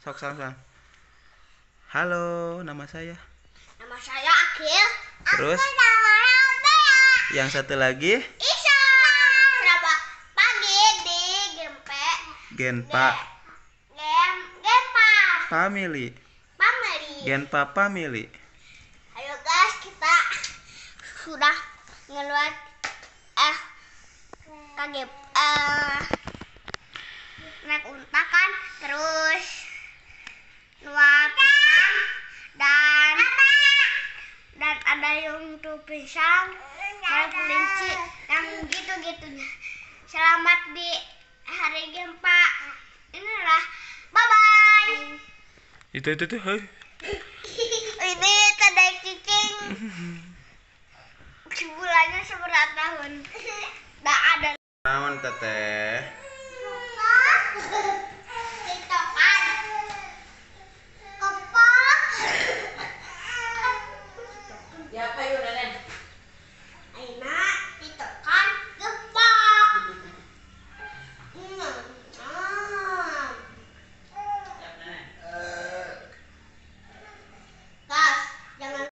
Sok salam. Halo, nama saya. Nama saya Akil. Terus? Aku namanya Bea. Yang satu lagi? Isa. Selamat pagi di Genpa Gempa Family. Family. Genpa Family. Ayo guys, kita sudah ngeluar kaget naik unta kan, terus nuang pisang dan ada yang tuh pisang dan kelinci yang gitu-gitunya. Selamat di hari gempa. Inilah, bye bye. Itu tuh, hei. Ini tanda cicing. Bulannya seberapa tahun? Nggak ada. Naon teteh?